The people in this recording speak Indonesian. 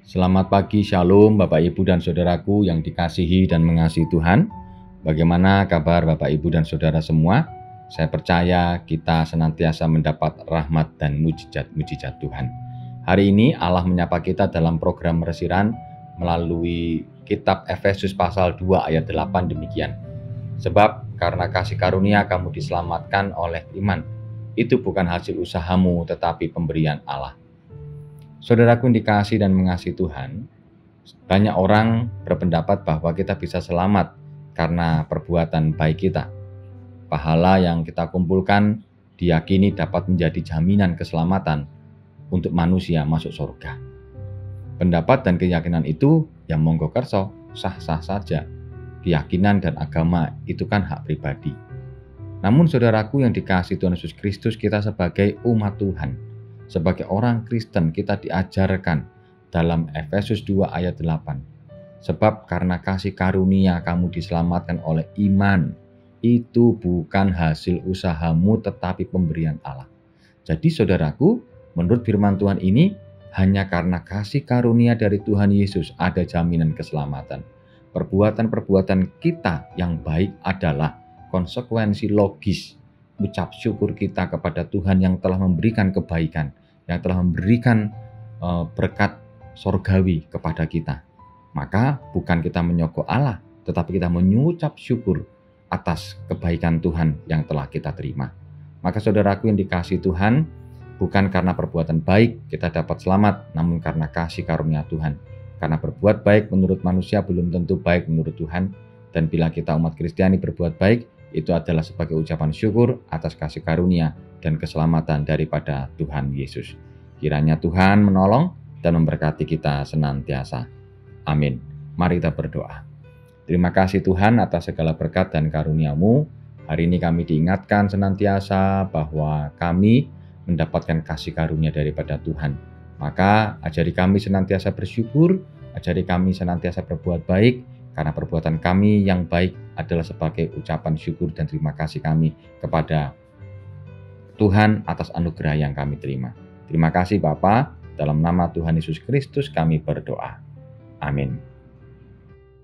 Selamat pagi, Shalom Bapak Ibu dan Saudaraku yang dikasihi dan mengasihi Tuhan. Bagaimana kabar Bapak Ibu dan Saudara semua? Saya percaya kita senantiasa mendapat rahmat dan mujizat Tuhan. Hari ini Allah menyapa kita dalam program Resiran melalui kitab Efesus pasal 2 ayat 8 demikian. Sebab karena kasih karunia kamu diselamatkan oleh iman. Itu bukan hasil usahamu tetapi pemberian Allah. Saudaraku yang dikasihi dan mengasihi Tuhan, banyak orang berpendapat bahwa kita bisa selamat karena perbuatan baik kita. Pahala yang kita kumpulkan diyakini dapat menjadi jaminan keselamatan untuk manusia masuk surga. Pendapat dan keyakinan itu yang monggo kerso, sah-sah saja. Keyakinan dan agama itu kan hak pribadi. Namun saudaraku yang dikasihi Tuhan Yesus Kristus, kita sebagai umat Tuhan, sebagai orang Kristen kita diajarkan dalam Efesus 2 ayat 8. Sebab karena kasih karunia kamu diselamatkan oleh iman. Itu bukan hasil usahamu tetapi pemberian Allah. Jadi saudaraku, menurut firman Tuhan ini, hanya karena kasih karunia dari Tuhan Yesus ada jaminan keselamatan. Perbuatan-perbuatan kita yang baik adalah konsekuensi logis ucap syukur kita kepada Tuhan yang telah memberikan kebaikan, yang telah memberikan berkat sorgawi kepada kita. Maka bukan kita menyogok Allah, tetapi kita mengucap syukur atas kebaikan Tuhan yang telah kita terima. Maka saudaraku yang dikasihi Tuhan, bukan karena perbuatan baik kita dapat selamat, namun karena kasih karunia Tuhan. Karena berbuat baik menurut manusia belum tentu baik menurut Tuhan. Dan bila kita umat Kristiani berbuat baik, itu adalah sebagai ucapan syukur atas kasih karunia dan keselamatan daripada Tuhan Yesus. Kiranya Tuhan menolong dan memberkati kita senantiasa. Amin. Mari kita berdoa. Terima kasih Tuhan atas segala berkat dan karunia-Mu. Hari ini kami diingatkan senantiasa bahwa kami mendapatkan kasih karunia daripada Tuhan. Maka ajari kami senantiasa bersyukur, ajari kami senantiasa berbuat baik, karena perbuatan kami yang baik adalah sebagai ucapan syukur dan terima kasih kami kepada Tuhan atas anugerah yang kami terima. Terima kasih Bapa, dalam nama Tuhan Yesus Kristus kami berdoa. Amin.